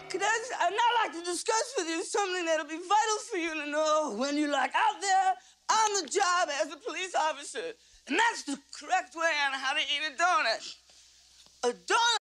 I'd now like to discuss with you something that'll be vital for you to know when you're like out there on the job as a police officer. And that's the correct way on how to eat a donut. A donut